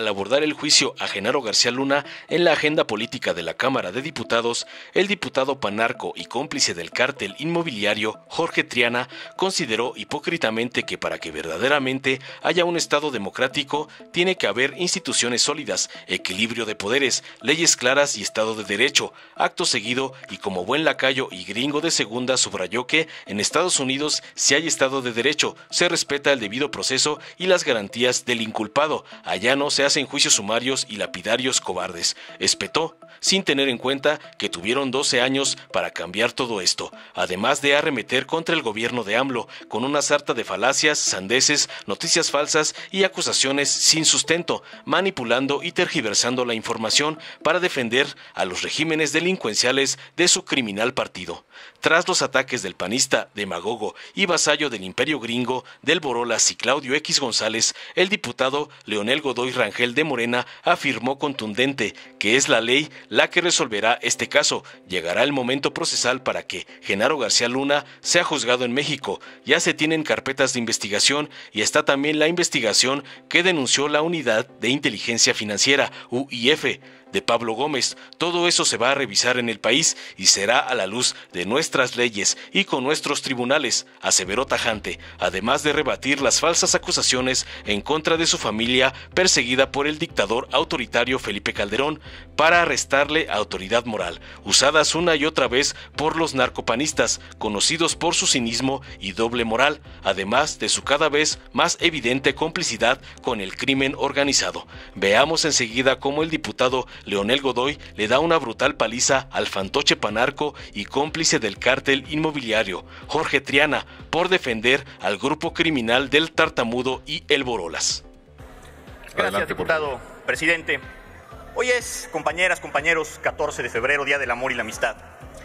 Al abordar el juicio a Genaro García Luna en la agenda política de la Cámara de Diputados, el diputado panarco y cómplice del cártel inmobiliario Jorge Triana consideró hipócritamente que para que verdaderamente haya un Estado democrático tiene que haber instituciones sólidas, equilibrio de poderes, leyes claras y Estado de Derecho. Acto seguido, y como buen lacayo y gringo de segunda, subrayó que en Estados Unidos, si hay Estado de Derecho, se respeta el debido proceso y las garantías del inculpado. Allá no se hacen juicios sumarios y lapidarios cobardes. Espetó, sin tener en cuenta que tuvieron 12 años para cambiar todo esto, además de arremeter contra el gobierno de AMLO con una sarta de falacias, sandeces, noticias falsas y acusaciones sin sustento, manipulando y tergiversando la información para defender a los regímenes delincuenciales de su criminal partido. Tras los ataques del panista, demagogo y vasallo del imperio gringo, del Borolas y Claudio X González, el diputado Leonel Godoy Rangel de Morena afirmó contundente que es la ley la que resolverá este caso. Llegará el momento procesal para que Genaro García Luna sea juzgado en México. Ya se tienen carpetas de investigación y está también la investigación que denunció la Unidad de Inteligencia Financiera, UIF, de Pablo Gómez. Todo eso se va a revisar en el país y será a la luz de nuestras leyes y con nuestros tribunales, aseveró tajante, además de rebatir las falsas acusaciones en contra de su familia perseguida por el dictador autoritario Felipe Calderón para restarle autoridad moral, usadas una y otra vez por los narcopanistas, conocidos por su cinismo y doble moral, además de su cada vez más evidente complicidad con el crimen organizado. Veamos enseguida cómo el diputado Leonel Godoy le da una brutal paliza al fantoche panarco y cómplice del cártel inmobiliario, Jorge Triana, por defender al grupo criminal del Tartamudo y el Borolas. Gracias, diputado presidente. Hoy es, compañeras, compañeros, 14 de febrero, Día del Amor y la Amistad.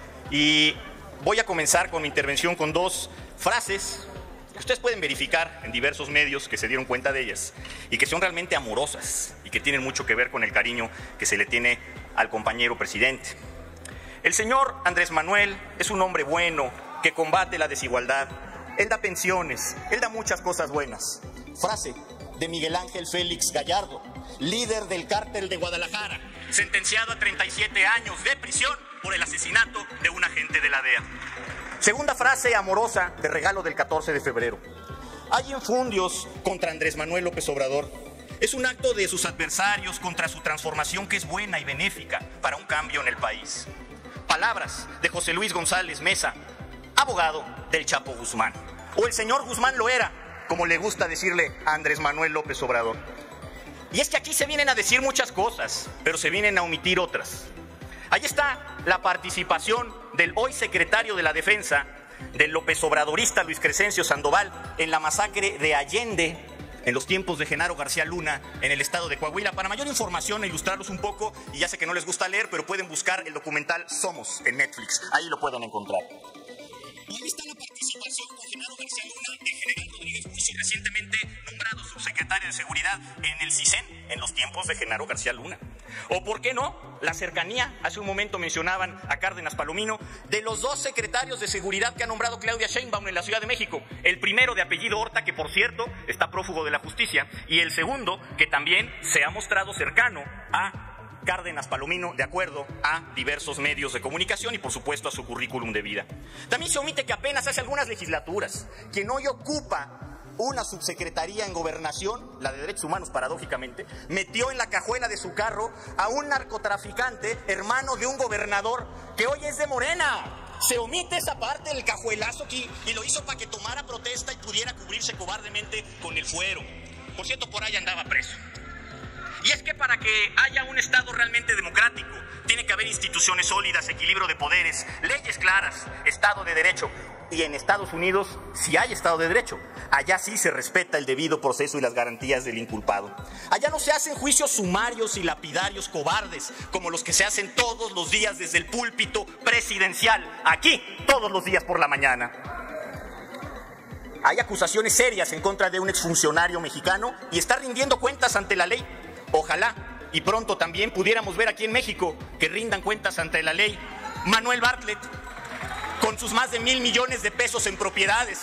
Y voy a comenzar con mi intervención con dos frases que ustedes pueden verificar en diversos medios que se dieron cuenta de ellas y que son realmente amorosas y que tienen mucho que ver con el cariño que se le tiene al compañero presidente. El señor Andrés Manuel es un hombre bueno que combate la desigualdad. Él da pensiones, él da muchas cosas buenas. Frase de Miguel Ángel Félix Gallardo, líder del cártel de Guadalajara, sentenciado a 37 años de prisión por el asesinato de un agente de la DEA. Segunda frase amorosa de regalo del 14 de febrero. Hay infundios contra Andrés Manuel López Obrador. Es un acto de sus adversarios contra su transformación que es buena y benéfica para un cambio en el país. Palabras de José Luis González Meza, abogado del Chapo Guzmán. O el señor Guzmán lo era, como le gusta decirle a Andrés Manuel López Obrador. Y es que aquí se vienen a decir muchas cosas, pero se vienen a omitir otras. Ahí está la participación del hoy secretario de la Defensa, del López Obradorista Luis Crescencio Sandoval, en la masacre de Allende, en los tiempos de Genaro García Luna, en el estado de Coahuila. Para mayor información e ilustrarlos un poco, y ya sé que no les gusta leer, pero pueden buscar el documental Somos en Netflix, ahí lo pueden encontrar. Y ahí está la participación con Genaro García Luna, de General Rodríguez Busto, recientemente nombrado subsecretario de Seguridad en el CISEN, en los tiempos de Genaro García Luna. O, ¿por qué no?, la cercanía, hace un momento mencionaban a Cárdenas Palomino, de los dos secretarios de Seguridad que ha nombrado Claudia Sheinbaum en la Ciudad de México. El primero, de apellido Horta, que por cierto está prófugo de la justicia, y el segundo, que también se ha mostrado cercano a Cárdenas Palomino, de acuerdo a diversos medios de comunicación y por supuesto a su currículum de vida. También se omite que apenas hace algunas legislaturas, quien hoy ocupa una subsecretaría en Gobernación, la de Derechos Humanos paradójicamente, metió en la cajuela de su carro a un narcotraficante, hermano de un gobernador que hoy es de Morena. Se omite esa parte del cajuelazo aquí y lo hizo para que tomara protesta y pudiera cubrirse cobardemente con el fuero. Por cierto, por ahí andaba preso. Y es que para que haya un Estado realmente democrático, tiene que haber instituciones sólidas, equilibrio de poderes, leyes claras, Estado de Derecho. Y en Estados Unidos sí hay Estado de Derecho. Allá sí se respeta el debido proceso y las garantías del inculpado. Allá no se hacen juicios sumarios y lapidarios cobardes, como los que se hacen todos los días desde el púlpito presidencial. Aquí, todos los días por la mañana. Hay acusaciones serias en contra de un exfuncionario mexicano y está rindiendo cuentas ante la ley. Ojalá y pronto también pudiéramos ver aquí en México que rindan cuentas ante la ley Manuel Bartlett, con sus más de 1,000 millones de pesos en propiedades,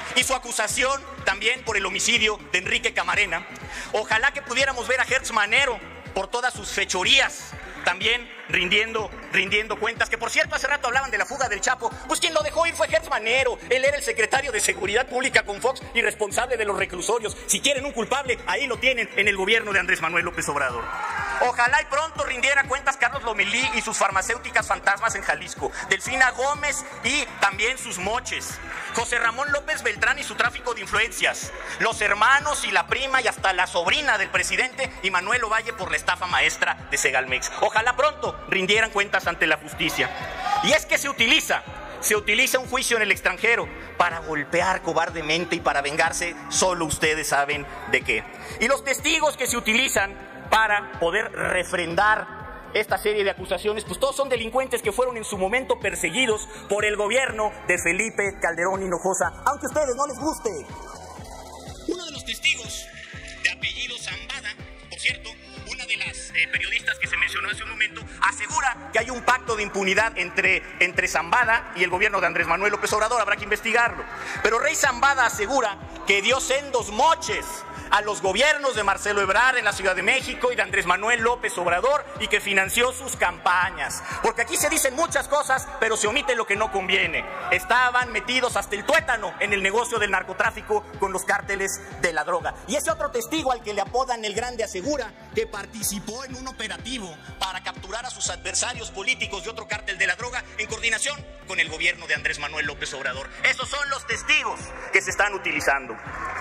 y su acusación también por el homicidio de Enrique Camarena. Ojalá que pudiéramos ver a Hertz Manero por todas sus fechorías, también rindiendo cuentas, que por cierto hace rato hablaban de la fuga del Chapo. Pues quien lo dejó ir fue Hertz Manero. Él era el secretario de Seguridad Pública con Fox y responsable de los reclusorios. Si quieren un culpable, ahí lo tienen en el gobierno de Andrés Manuel López Obrador. Ojalá y pronto rindiera cuentas Carlos Lomelí y sus farmacéuticas fantasmas en Jalisco, Delfina Gómez y también sus moches, José Ramón López Beltrán y su tráfico de influencias, los hermanos y la prima y hasta la sobrina del presidente y Manuel Ovalle por la estafa maestra de Segalmex. Ojalá pronto rindieran cuentas ante la justicia. Y es que se utiliza un juicio en el extranjero para golpear cobardemente y para vengarse, solo ustedes saben de qué. Y los testigos que se utilizan para poder refrendar esta serie de acusaciones, pues todos son delincuentes que fueron en su momento perseguidos por el gobierno de Felipe Calderón Hinojosa, aunque a ustedes no les guste. Uno de los testigos, de apellido Zambada, por cierto, una de las periodistas que se mencionó hace un momento, asegura que hay un pacto de impunidad entre Zambada y el gobierno de Andrés Manuel López Obrador. Habrá que investigarlo. Pero Rey Zambada asegura que dio sendos moches a los gobiernos de Marcelo Ebrard en la Ciudad de México y de Andrés Manuel López Obrador y que financió sus campañas. Porque aquí se dicen muchas cosas, pero se omite lo que no conviene. Estaban metidos hasta el tuétano en el negocio del narcotráfico con los cárteles de la droga. Y ese otro testigo al que le apodan el Grande asegura que participó en un operativo para capturar a sus adversarios políticos de otro cártel de la droga en coordinación con el gobierno de Andrés Manuel López Obrador. Esos son los testigos que se están utilizando.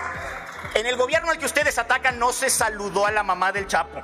En el gobierno al que ustedes atacan no se saludó a la mamá del Chapo,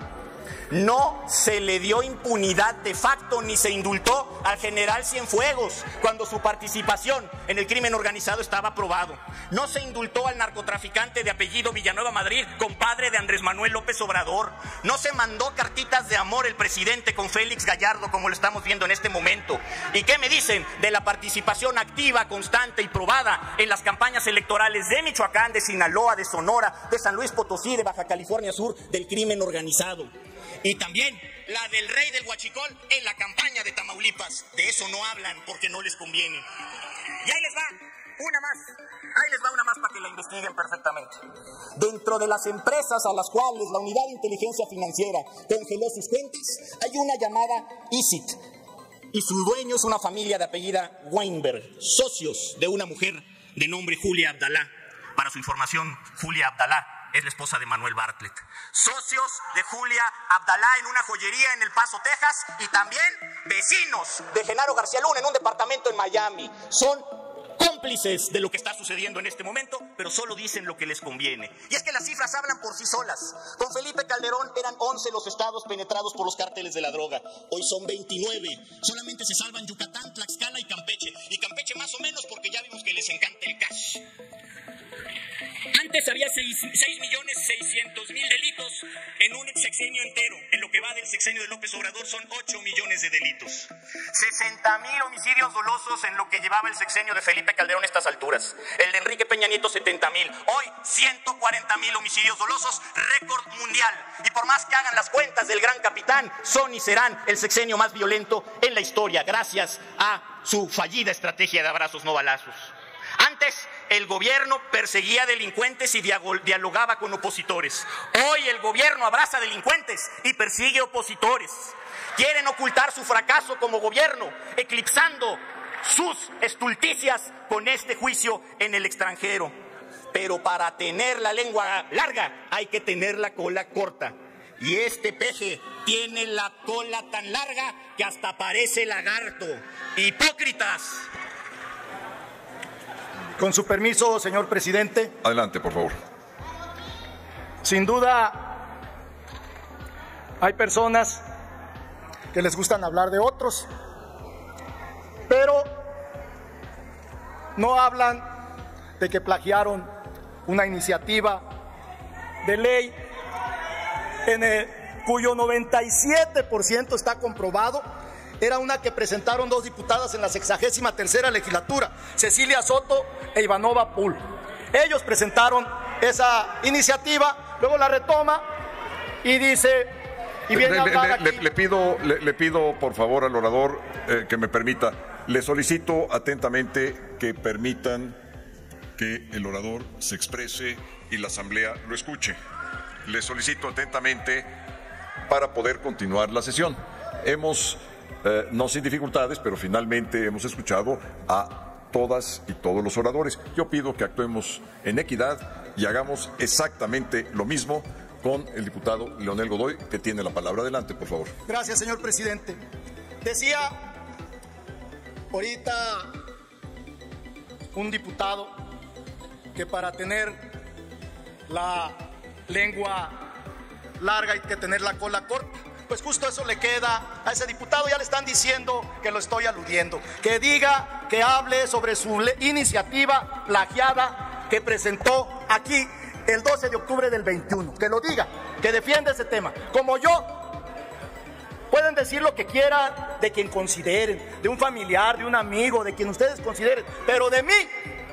no se le dio impunidad de facto ni se indultó al general Cienfuegos cuando su participación en el crimen organizado estaba probado. No se indultó al narcotraficante de apellido Villanueva Madrid, compadre de Andrés Manuel López Obrador. No se mandó cartitas de amor el presidente con Félix Gallardo como lo estamos viendo en este momento. ¿Y qué me dicen de la participación activa, constante y probada en las campañas electorales de Michoacán, de Sinaloa, de Sonora, de San Luis Potosí, de Baja California Sur, del crimen organizado? Y también la del rey del huachicol en la campaña de Tamaulipas. De eso no hablan porque no les conviene. Y ahí les va una más para que la investiguen perfectamente. Dentro de las empresas a las cuales la Unidad de Inteligencia Financiera congeló sus cuentas, hay una llamada ISIT. Y su dueño es una familia de apellida Weinberg, socios de una mujer de nombre Julia Abdalá. Para su información, Julia Abdalá es la esposa de Manuel Bartlett. Socios de Julia Abdalá en una joyería en El Paso, Texas, y también vecinos de Genaro García Luna en un departamento en Miami. Son cómplices de lo que está sucediendo en este momento, pero solo dicen lo que les conviene. Y es que las cifras hablan por sí solas. Con Felipe Calderón eran 11 los estados penetrados por los cárteles de la droga. Hoy son 29. Solamente se salvan Yucatán, Tlaxcala y Campeche. Y Campeche más o menos porque ya vimos que les encanta el cash. Antes había 6.600.000 delitos en un sexenio entero. En lo que va del sexenio de López Obrador son 8 millones de delitos. 60.000 homicidios dolosos en lo que llevaba el sexenio de Felipe Calderón a estas alturas. El de Enrique Peña Nieto, 70.000. Hoy, 140.000 homicidios dolosos, récord mundial. Y por más que hagan las cuentas del gran capitán, son y serán el sexenio más violento en la historia, gracias a su fallida estrategia de abrazos no balazos. Antes, el gobierno perseguía delincuentes y dialogaba con opositores. Hoy el gobierno abraza delincuentes y persigue opositores. Quieren ocultar su fracaso como gobierno, eclipsando sus estulticias con este juicio en el extranjero. Pero para tener la lengua larga hay que tener la cola corta. Y este peje tiene la cola tan larga que hasta parece lagarto. ¡Hipócritas! Con su permiso, señor presidente. Adelante, por favor. Sin duda, hay personas que les gustan hablar de otros, pero no hablan de que plagiaron una iniciativa de ley cuyo 97% está comprobado. Era una que presentaron dos diputadas en la 63ª legislatura, Cecilia Soto e Ivanova Pul. Ellos presentaron esa iniciativa, luego la retoma y dice, y viene a hablar aquí. Le pido por favor al orador que me permita, le solicito atentamente que permitan que el orador se exprese y la Asamblea lo escuche. Le solicito atentamente para poder continuar la sesión. Hemos, no sin dificultades, pero finalmente hemos escuchado a todas y todos los oradores. Yo pido que actuemos en equidad y hagamos exactamente lo mismo con el diputado Leonel Godoy, que tiene la palabra. Adelante, por favor. Gracias, señor presidente. Decía ahorita un diputado que para tener la lengua larga hay que tener la cola corta. Pues justo eso le queda a ese diputado. Ya le están diciendo que lo estoy aludiendo. Que diga, que hable sobre su iniciativa plagiada que presentó aquí el 12 de octubre del 21. Que lo diga, que defienda ese tema. Como yo, pueden decir lo que quieran de quien consideren, de un familiar, de un amigo, de quien ustedes consideren. Pero de mí,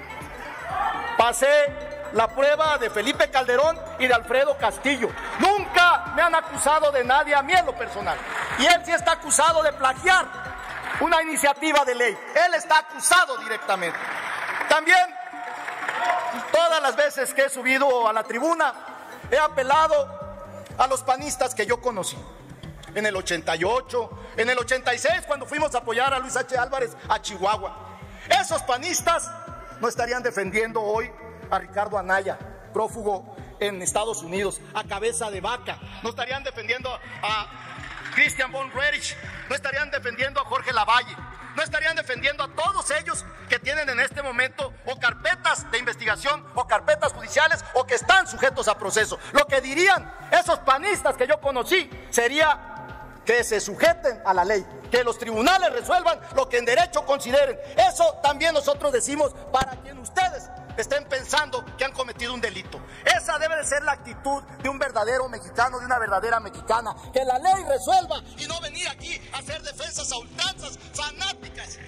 pasé la prueba de Felipe Calderón y de Alfredo Castillo. Nunca me han acusado de nadie, a mí en lo personal. Y él sí está acusado de plagiar una iniciativa de ley. Él está acusado directamente. También, todas las veces que he subido a la tribuna, he apelado a los panistas que yo conocí. En el 88, en el 86, cuando fuimos a apoyar a Luis H. Álvarez a Chihuahua. Esos panistas no estarían defendiendo hoy a Ricardo Anaya, prófugo en Estados Unidos, a cabeza de vaca. No estarían defendiendo a Christian von Roerich, no estarían defendiendo a Jorge Lavalle, no estarían defendiendo a todos ellos que tienen en este momento o carpetas de investigación o carpetas judiciales o que están sujetos a proceso. Lo que dirían esos panistas que yo conocí sería que se sujeten a la ley, que los tribunales resuelvan lo que en derecho consideren. Eso también nosotros decimos para quien ustedes estén pensando que han cometido un delito. Esa debe de ser la actitud de un verdadero mexicano, de una verdadera mexicana, que la ley resuelva y no venir aquí a hacer defensas a ultranzas fanáticas.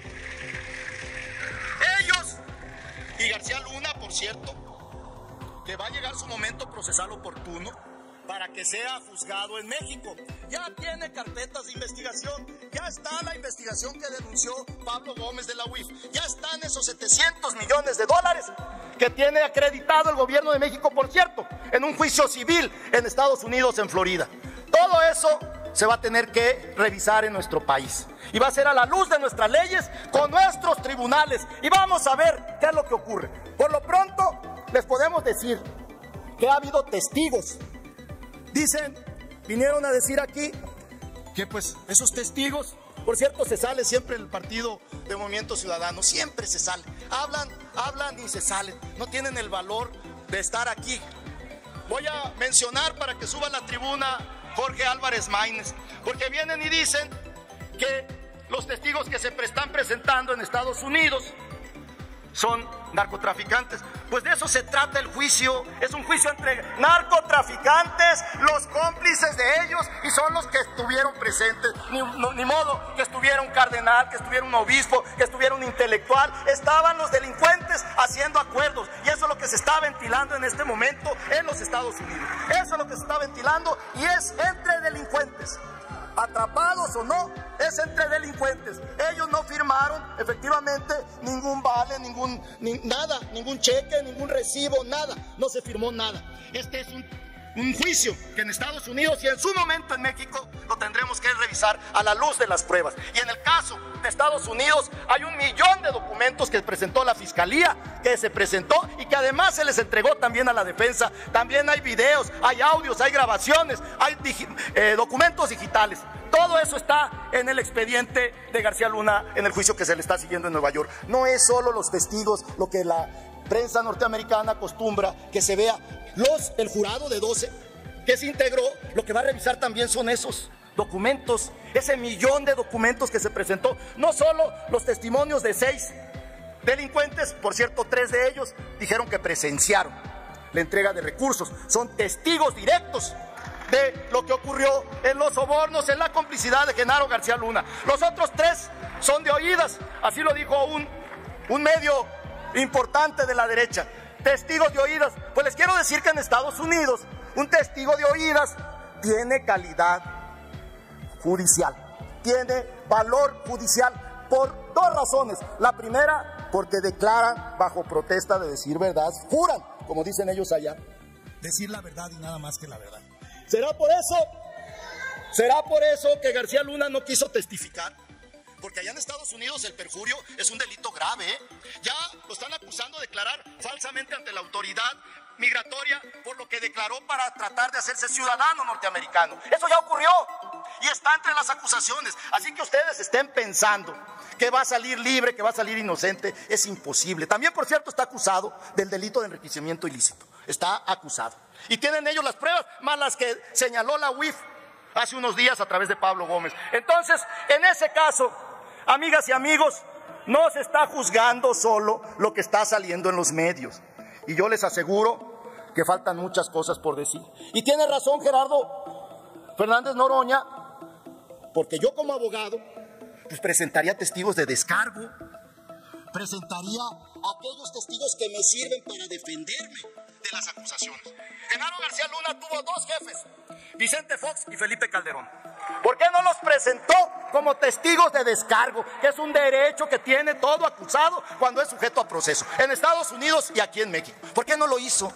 Ellos y García Luna, por cierto, que va a llegar su momento procesal oportuno para que sea juzgado en México. Ya tiene carpetas de investigación, ya está la investigación que denunció Pablo Gómez de la UIF, ya están esos 700 millones de dólares que tiene acreditado el gobierno de México, por cierto, en un juicio civil en Estados Unidos, en Florida. Todo eso se va a tener que revisar en nuestro país y va a ser a la luz de nuestras leyes, con nuestros tribunales, y vamos a ver qué es lo que ocurre. Por lo pronto, les podemos decir que ha habido testigos. Dicen, vinieron a decir aquí que pues esos testigos, por cierto, se sale siempre el partido de Movimiento Ciudadano, siempre se sale, hablan y se salen, no tienen el valor de estar aquí. Voy a mencionar para que suba a la tribuna Jorge Álvarez Maínez, porque vienen y dicen que los testigos que se están presentando en Estados Unidos son narcotraficantes. Pues de eso se trata el juicio. Es un juicio entre narcotraficantes, los cómplices de ellos, y son los que estuvieron presentes. Ni modo que estuviera un cardenal, que estuviera un obispo, que estuviera un intelectual. Estaban los delincuentes haciendo acuerdos, y eso es lo que se está ventilando en este momento en los Estados Unidos. Eso es lo que se está ventilando, y es entre delincuentes. Atrapados o no, es entre delincuentes. Ellos no firmaron efectivamente ningún vale, ningún cheque, ningún recibo, nada. No se firmó nada. Este es un juicio que en Estados Unidos y en su momento en México lo tendremos que revisar a la luz de las pruebas. Y en el caso de Estados Unidos hay 1 millón de documentos que presentó la Fiscalía, que se presentó y que además se les entregó también a la defensa. También hay videos, hay audios, hay grabaciones, hay documentos digitales. Todo eso está en el expediente de García Luna en el juicio que se le está siguiendo en Nueva York. No es solo los testigos lo que la prensa norteamericana acostumbra que se vea. El jurado de 12 que se integró, lo que va a revisar también son esos documentos, ese 1 millón de documentos que se presentó. No solo los testimonios de 6 delincuentes, por cierto, 3 de ellos dijeron que presenciaron la entrega de recursos, son testigos directos de lo que ocurrió en los sobornos, en la complicidad de Genaro García Luna. Los otros 3 son de oídas, así lo dijo un medio importante de la derecha. Testigos de oídas. Pues les quiero decir que en Estados Unidos un testigo de oídas tiene calidad judicial, tiene valor judicial por 2 razones. La primera, porque declaran bajo protesta de decir verdad, juran, como dicen ellos allá, decir la verdad y nada más que la verdad. ¿Será por eso que García Luna no quiso testificar? Porque allá en Estados Unidos el perjurio es un delito grave, ¿eh? Ya lo están acusando de declarar falsamente ante la autoridad migratoria por lo que declaró para tratar de hacerse ciudadano norteamericano. Eso ya ocurrió y está entre las acusaciones. Así que ustedes estén pensando que va a salir libre, que va a salir inocente, es imposible. También, por cierto, está acusado del delito de enriquecimiento ilícito. Está acusado. Y tienen ellos las pruebas, más las que señaló la UIF hace unos días a través de Pablo Gómez. Entonces, en ese caso, amigas y amigos, no se está juzgando solo lo que está saliendo en los medios. Y yo les aseguro que faltan muchas cosas por decir. Y tiene razón Gerardo Fernández Noroña, porque yo como abogado, pues presentaría testigos de descargo, presentaría aquellos testigos que me sirven para defenderme de las acusaciones. Genaro García Luna tuvo dos jefes, Vicente Fox y Felipe Calderón. ¿Por qué no los presentó como testigos de descargo? Que es un derecho que tiene todo acusado cuando es sujeto a proceso, en Estados Unidos y aquí en México. ¿Por qué no lo hizo?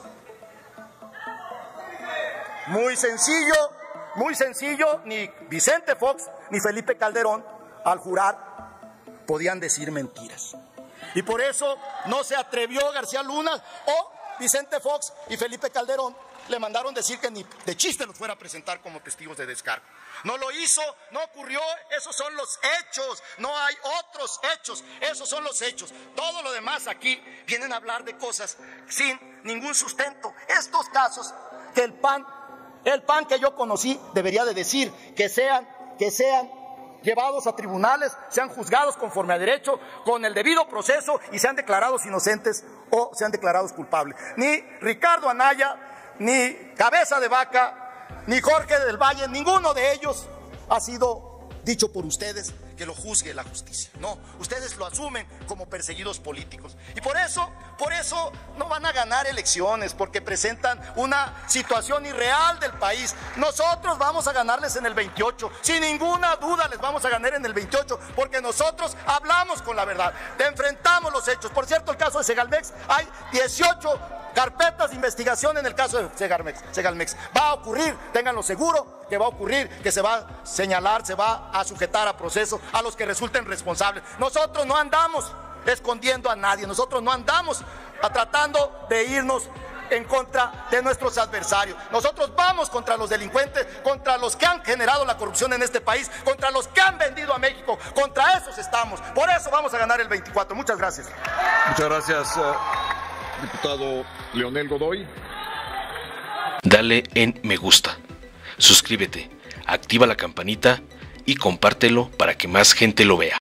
Muy sencillo, ni Vicente Fox ni Felipe Calderón al jurar podían decir mentiras. Y por eso no se atrevió García Luna, o Vicente Fox y Felipe Calderón le mandaron decir que ni de chiste los fuera a presentar como testigos de descargo. No lo hizo, no ocurrió, esos son los hechos, no hay otros hechos, esos son los hechos. Todo lo demás aquí vienen a hablar de cosas sin ningún sustento. Estos casos que el PAN que yo conocí debería de decir que sean llevados a tribunales, sean juzgados conforme a derecho, con el debido proceso y sean declarados inocentes o sean declarados culpables. Ni Ricardo Anaya, ni Cabeza de Vaca, ni Jorge del Valle, ninguno de ellos ha sido dicho por ustedes que lo juzgue la justicia. No, ustedes lo asumen como perseguidos políticos. Y por eso no van a ganar elecciones, porque presentan una situación irreal del país. Nosotros vamos a ganarles en el 28, sin ninguna duda les vamos a ganar en el 28, porque nosotros hablamos con la verdad, enfrentamos los hechos. Por cierto, el caso de Segalmex, hay 18 carpetas de investigación en el caso de Segalmex. Va a ocurrir, ténganlo seguro, que va a ocurrir, que se va a señalar, se va a sujetar a proceso a los que resulten responsables. Nosotros no andamos escondiendo a nadie, nosotros no andamos tratando de irnos en contra de nuestros adversarios. Nosotros vamos contra los delincuentes, contra los que han generado la corrupción en este país, contra los que han vendido a México, contra esos estamos. Por eso vamos a ganar el 24. Muchas gracias. Muchas gracias, diputado Leonel Godoy. Dale en me gusta, suscríbete, activa la campanita y compártelo para que más gente lo vea.